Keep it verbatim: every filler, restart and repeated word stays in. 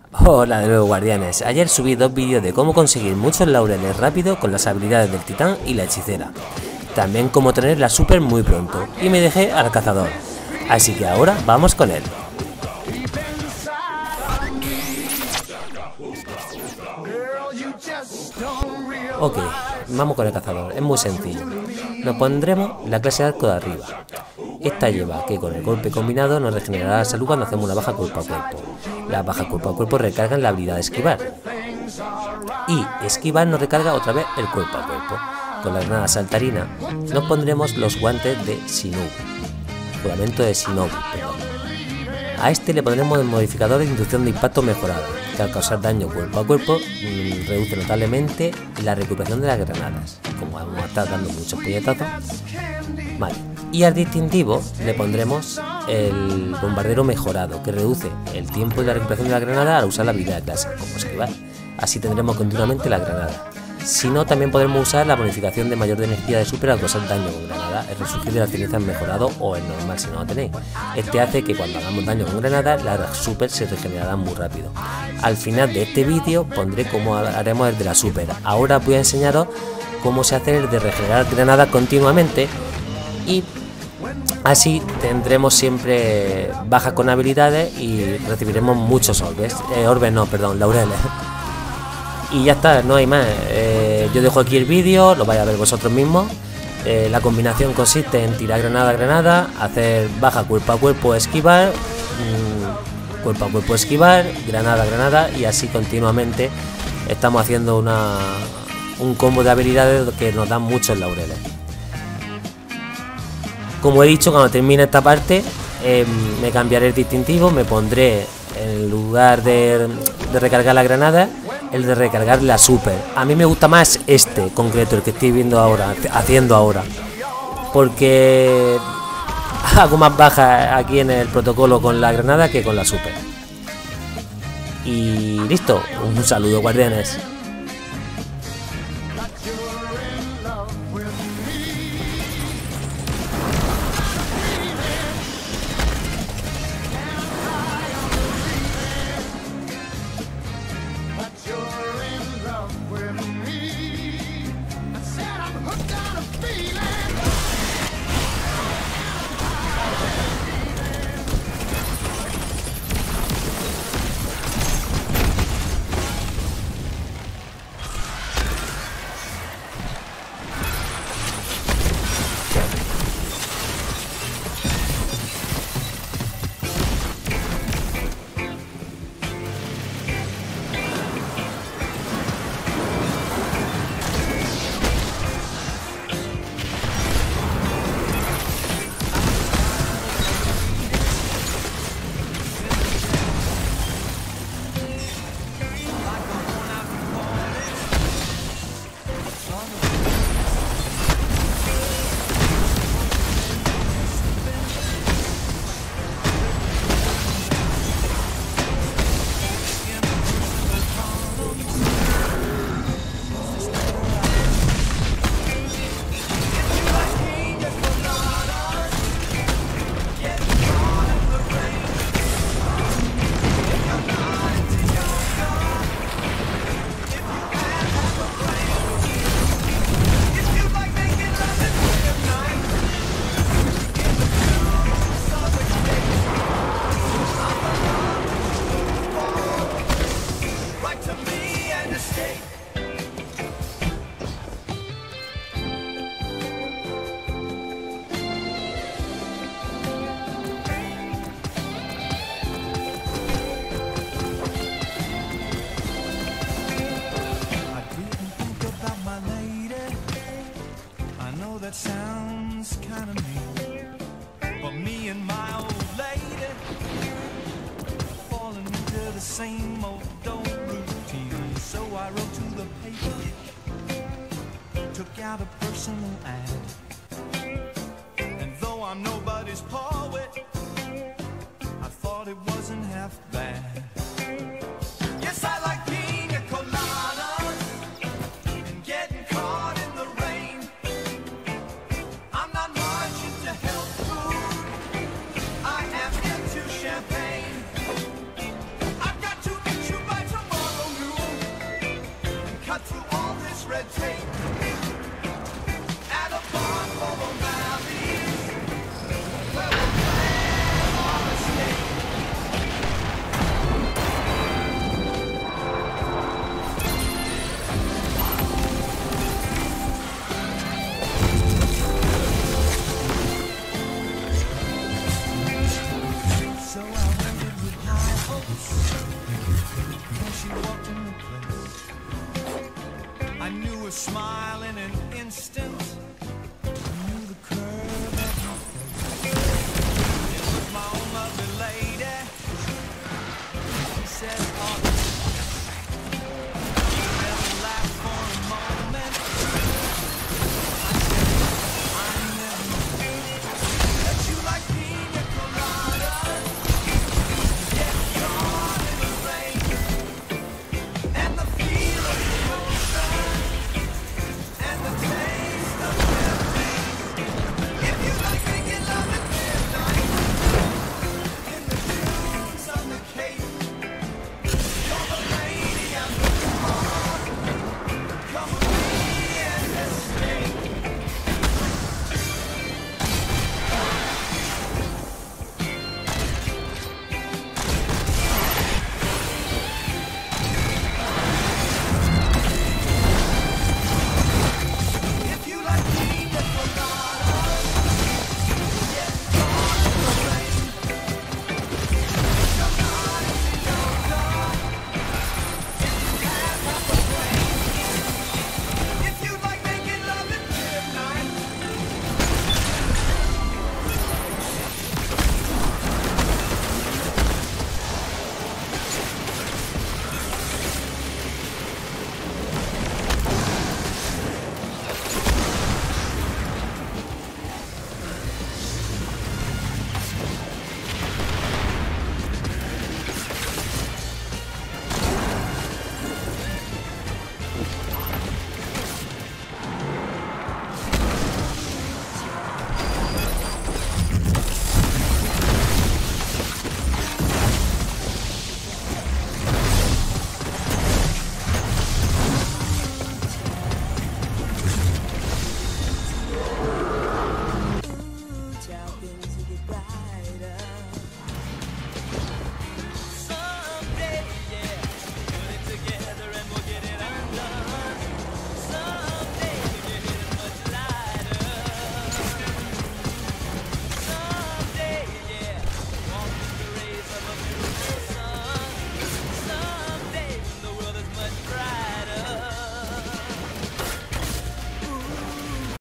Hola de nuevo, guardianes. Ayer subí dos vídeos de cómo conseguir muchos laureles rápido con las habilidades del titán y la hechicera. También cómo tener la super muy pronto. Y me dejé al cazador. Así que ahora vamos con él. Ok, vamos con el cazador. Es muy sencillo. Nos pondremos la clase de arco de arriba. Esta lleva que con el golpe combinado nos regenerará la salud cuando hacemos una baja cuerpo a cuerpo. Las bajas cuerpo a cuerpo recargan la habilidad de esquivar. Y esquivar nos recarga otra vez el cuerpo a cuerpo. Con la granada saltarina nos pondremos los guantes de Shinobu. Juramento de Shinobu, perdón. A este le pondremos el modificador de inducción de impacto mejorado, que al causar daño cuerpo a cuerpo mmm, reduce notablemente la recuperación de las granadas. Como vamos a estar dando muchos puñetazos. Vale. Y al distintivo le pondremos el bombardero mejorado, que reduce el tiempo y la recuperación de la granada al usar la habilidad de clase, como esquivar. Así tendremos continuamente la granada. Si no, también podremos usar la bonificación de mayor de energía de super al causar daño con granada, el resurgir de las cenizas mejorado o el normal si no lo tenéis. Este hace que cuando hagamos daño con granada, la super se regenerará muy rápido. Al final de este vídeo pondré cómo haremos el de la super. Ahora voy a enseñaros cómo se hace el de regenerar granada continuamente. Y así tendremos siempre bajas con habilidades y recibiremos muchos orbes. Eh, orbes no, perdón, laureles. Y ya está, no hay más. Eh, yo dejo aquí el vídeo, lo vais a ver vosotros mismos. Eh, la combinación consiste en tirar granada a granada, hacer baja cuerpo a cuerpo, esquivar, mmm, cuerpo a cuerpo, esquivar, granada a granada, y así continuamente estamos haciendo una, un combo de habilidades que nos dan muchos laureles. Como he dicho, cuando termine esta parte eh, me cambiaré el distintivo, me pondré en lugar de, de recargar la granada, el de recargar la super. A mí me gusta más este concreto, el que estoy viendo ahora, haciendo ahora, porque hago más baja aquí en el protocolo con la granada que con la super. Y listo, un saludo, guardianes. That sounds kind of mean, but me and my old lady falling into the same old old routine. So I wrote to the paper, took out a personal ad, and though I'm nobody's poet, I thought it wasn't half bad. Yes, I like pina coladas and getting caught in the rain. I'm not much into health food, I am into champagne. I've got to get you were smiling.